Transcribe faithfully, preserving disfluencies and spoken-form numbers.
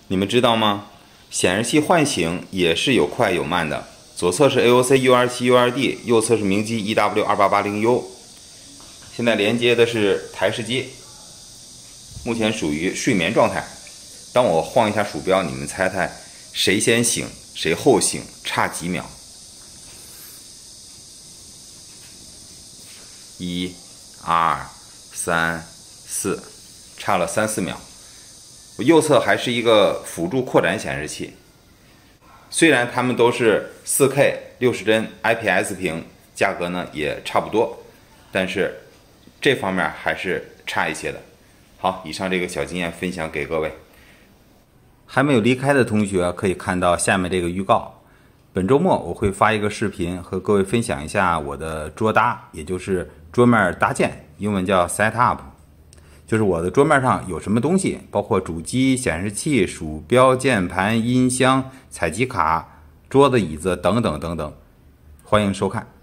你们知道吗？显示器唤醒也是有快有慢的，左侧是 A O C U 二七 U 二 D， 右侧是明基 E W 二八八零 U。现在连接的是台式机，目前属于睡眠状态。当我晃一下鼠标，你们猜猜谁先醒，谁后醒，差几秒？一、二、三、四，差了三四秒。我右侧还是一个辅助扩展显示器，虽然它们都是 四K 六十帧 I P S 屏，价格呢也差不多，但是这方面还是差一些的。好，以上这个小经验分享给各位。还没有离开的同学可以看到下面这个预告。本周末我会发一个视频，和各位分享一下我的桌搭，也就是桌面搭建，英文叫 set up。就是我的桌面上有什么东西，包括主机、显示器、鼠标、键盘、音箱、采集卡、桌子、椅子等等等等，欢迎收看。